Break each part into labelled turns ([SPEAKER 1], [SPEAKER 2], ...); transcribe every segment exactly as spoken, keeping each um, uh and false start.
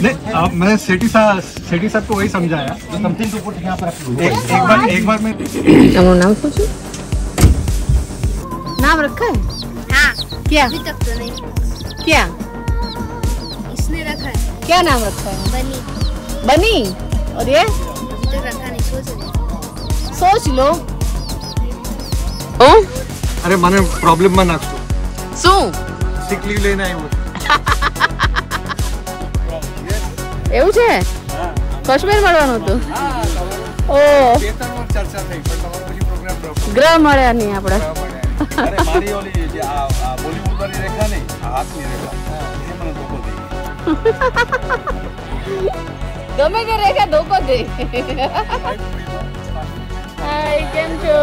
[SPEAKER 1] नहीं, अब मैं सेठी साहब सेठी साहब को वही समझाया। समथिंग टू पुट यहाँ पर एक, एक बार एक बार मैं
[SPEAKER 2] नाम सोचो। नाम रखा है?
[SPEAKER 3] हाँ।
[SPEAKER 2] क्या?
[SPEAKER 3] अभी तक तो नहीं।
[SPEAKER 2] क्या?
[SPEAKER 3] इसने रखा है।
[SPEAKER 2] क्या नाम रखा है?
[SPEAKER 3] बनी।
[SPEAKER 2] बनी। और ये?
[SPEAKER 3] अभी तक रखा नहीं, सोच रहे।
[SPEAKER 2] सोच लो। ओ?
[SPEAKER 1] अरे माने प्रॉब्लम में नाखो।
[SPEAKER 2] सु?
[SPEAKER 1] सिक लीव लेना है वो।
[SPEAKER 2] એવું છે? કાશ્મીર મળવાનું હતું? ઓ
[SPEAKER 1] ચર્ચા થઈ પણ તમારો પછી પ્રોગ્રામ ડ્રોપ
[SPEAKER 2] ગ્રહ મળ્યા નહીં આપણે.
[SPEAKER 1] અરે મારી ઓલી જે આ બોલીવુડ વાળી રેખા નહીં, હાથની રેખા એ મને ધોકો દે.
[SPEAKER 2] ગમે તે રેખા ધોકો દે. હાય કેમ છો?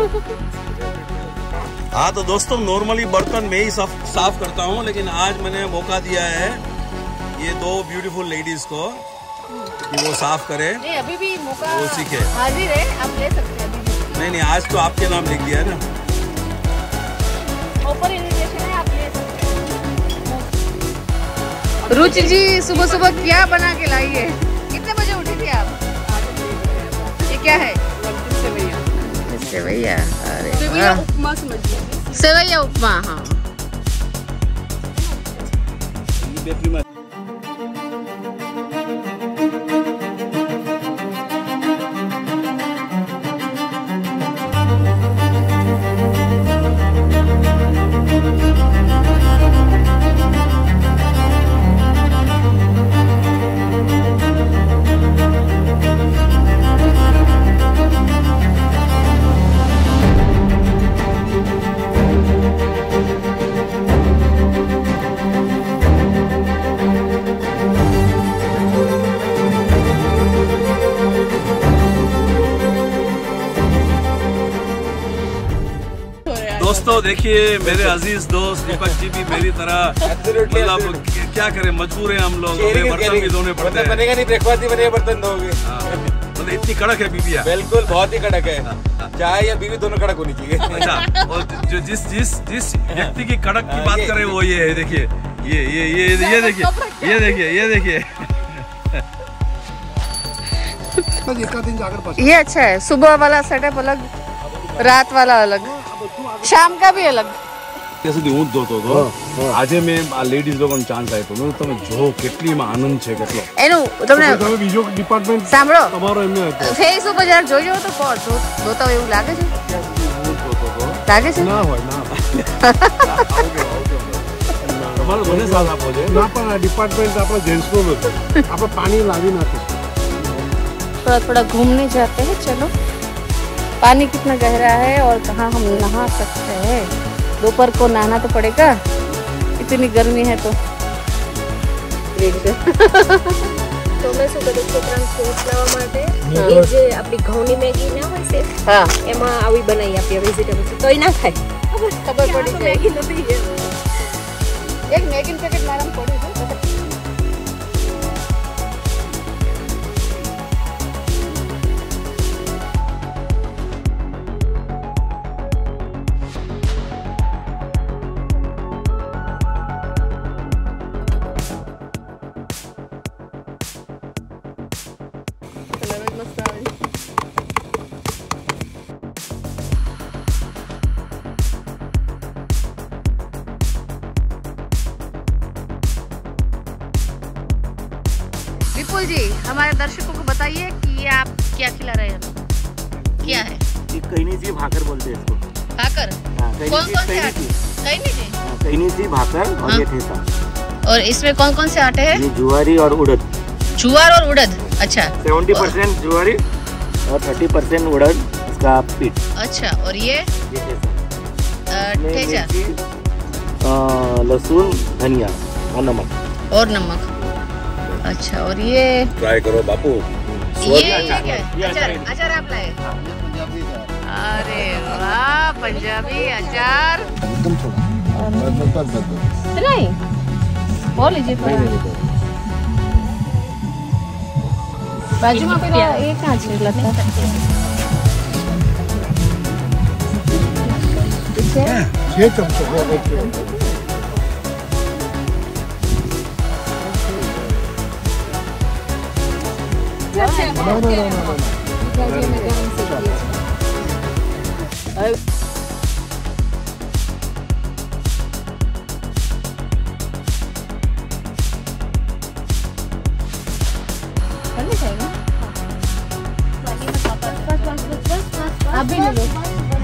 [SPEAKER 4] हाँ तो दोस्तों नॉर्मली बर्तन मैं ही साफ साफ करता हूँ, लेकिन आज मैंने मौका दिया है ये दो ब्यूटीफुल लेडीज को कि वो साफ करे।
[SPEAKER 2] नहीं अभी भी मौका
[SPEAKER 4] वो सीखे।
[SPEAKER 2] हाजिर है, आप ले सकते हैं अभी भी।
[SPEAKER 4] नहीं नहीं आज तो आपके नाम लिख दिया है ना।
[SPEAKER 2] ऊपर इन्विटेशन है, आप ले सकते हैं। रुचि जी सुबह सुबह क्या बना के लाई है? कितने बजे उठी थी आप? ये क्या है? सेवैया। सेवैया, अरे
[SPEAKER 5] सेवैया उपमा समझिए।
[SPEAKER 2] सेवैया उपमा, हाँ।
[SPEAKER 4] दोस्तों देखिए मेरे अजीज दोस्त दीपक जी भी मेरी तरह मतलब क्या करें, मजबूर हैं हम लोग, बर्तन भी धोने पड़ते हैं।
[SPEAKER 6] बनेगा नहीं, ब्रेकफास्ट ही बनेगा, बर्तन धोगे।
[SPEAKER 4] मतलब इतनी कड़क है बीबिया?
[SPEAKER 6] बिल्कुल बहुत ही कड़क है। चाय या बीवी दोनों कड़क होनी चाहिए।
[SPEAKER 4] अच्छा, और जो जिस जिस जिस व्यक्ति की कड़क की बात करें वो ये है, देखिए ये ये ये ये देखिए ये देखिए ये देखिए
[SPEAKER 2] ये अच्छा है। सुबह वाला सेटअप अलग, रात वाला अलग, शाम का भी अलग.
[SPEAKER 7] ત્યાં સુધી હું જ જોતો હતો. આજે મેં આ લેડીઝ લોકોને ચાન્સ આપ્યો. તમે જો કેટલીમાં આનંદ છે કેટલો.
[SPEAKER 2] એનું તમને
[SPEAKER 1] તમે બીજો ડિપાર્ટમેન્ટ
[SPEAKER 2] સાંભળો,
[SPEAKER 1] તમારો એમને
[SPEAKER 2] ફેસ ઉપર જરા જોજો તો કોણ જોતા હોય એવું લાગે છે? લાગે છે?
[SPEAKER 1] ના હોય ના
[SPEAKER 7] તમારો મને સાથ આપો છે
[SPEAKER 1] ના, પણ આ ડિપાર્ટમેન્ટ આપણો જેન્ટ્સનો નથી. આપણે પાણી લાવી નાખીશું.
[SPEAKER 2] थोड़ा थोड़ा घूमने जाते हैं. चलो, पानी कितना गहरा है और कहाँ हम नहा सकते हैं. दोपहर को नहाना तो पड़ेगा, इतनी गर्मी है तो.
[SPEAKER 5] તો મેં શું કર્યું, છોકરાને ફ્રૂટ લાવવા માટે એ જે આપણી ઘઉંની મેગી ના હોય છે,
[SPEAKER 2] હા,
[SPEAKER 5] એમાં આવી બનાવી આપીએ વેજીટેબલ. તો એ ના ખાય,
[SPEAKER 2] ખબર પડી છે.
[SPEAKER 5] મેગી નથી.
[SPEAKER 2] એક મેગી પેકેટ મારા પડ્યું છે. विपुल जी, हमारे दर्शकों को बताइए कि ये आप क्या खिला रहे हैं? क्या है?
[SPEAKER 6] ये कहनी सी भाकर बोलते हैं इसको.
[SPEAKER 2] भाकर? कौन कौन से आटे? कहनी सी?
[SPEAKER 6] कहनी सी भाकर और ये ठेसा.
[SPEAKER 2] और इसमें कौन कौन से आटे हैं?
[SPEAKER 6] ये ज्वारी और उड़द.
[SPEAKER 2] ज्वार और उड़द, अच्छा.
[SPEAKER 6] सेवेंटी परसेंट ज्वारी और थर्टी परसेंट उड़द इसका पीठ.
[SPEAKER 2] अच्छा, और ये ठेचा,
[SPEAKER 6] लहसुन, धनिया और नमक.
[SPEAKER 2] और नमक. अच्छा, और ये
[SPEAKER 4] ट्राई करो बापू.
[SPEAKER 2] ये ये क्या है? अचार, अचार आप लाए? अरे वाह, पंजाबी अचार.
[SPEAKER 1] एकदम थोड़ा
[SPEAKER 2] नहीं बोल लीजिए. बाजू में पेला ये कहाँ छिड़ला था?
[SPEAKER 1] छह चमचों.
[SPEAKER 2] अभी ले लो,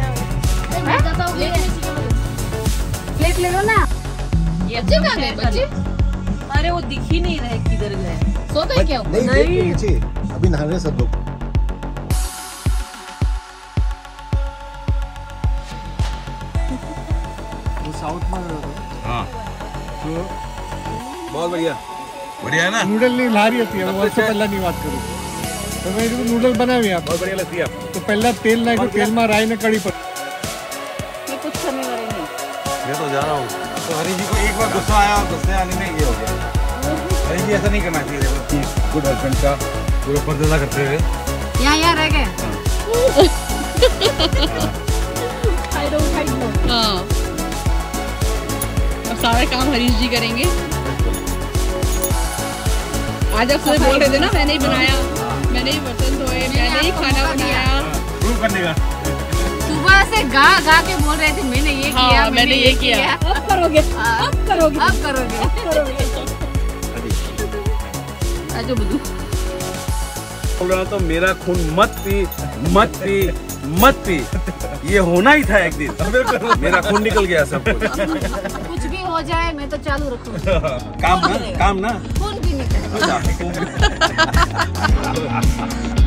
[SPEAKER 2] प्लेट ले लो ना।
[SPEAKER 8] बच्चे कहाँ गए बच्चे? अरे वो दिख ही नहीं रहे किधर गए। सो गए क्या?
[SPEAKER 9] नहीं, नीचे अभी नहा रहे सब लोग।
[SPEAKER 1] साउथ में
[SPEAKER 4] हाँ
[SPEAKER 1] बहुत बढ़िया
[SPEAKER 4] बढ़िया है ना।
[SPEAKER 9] नूडल नहीं ला रही थी, वो से पहला नहीं बात करूँ तो मैं जो नूडल बना हुआ आप
[SPEAKER 4] बहुत बढ़िया लगती है आपको।
[SPEAKER 9] तो पहला तेल ना तेल में राई ने कड़ी पर
[SPEAKER 2] ये कुछ करने वाले नहीं।
[SPEAKER 4] मैं तो जा रहा हूँ।
[SPEAKER 1] तो हरी जी को एक बार गुस्सा आया और गुस्से आने में ये हो गया। हरी जी ऐसा नहीं करना चाहिए।
[SPEAKER 7] गुड हस्बैंड का पूरा पर्दा करते हुए
[SPEAKER 2] यहाँ यहाँ रह गए।
[SPEAKER 8] हाँ और सारा काम हरीश जी करेंगे। आज आप सुबह बोल रहे थे ना मैंने ही बनाया, मैंने ही बर्तन धोए, मैंने ही खाना बनाया।
[SPEAKER 1] प्रूव करने का
[SPEAKER 2] सुबह से गा गा के बोल रहे थे मैंने ये
[SPEAKER 8] हाँ,
[SPEAKER 2] किया,
[SPEAKER 8] मैंने ये किया। अब करोगे, अब करोगे,
[SPEAKER 2] अब करोगे, अब करोगे। आजो बुद्धू
[SPEAKER 4] बोल रहा तो मेरा खून मत पी मत पी मत पी, ये होना ही था एक दिन। मेरा खून निकल गया सब कुछ।
[SPEAKER 2] कुछ भी हो जाए मैं तो चालू रखूंगा।
[SPEAKER 4] काम ना काम ना
[SPEAKER 2] खून भी निकल।
[SPEAKER 4] अच्छा।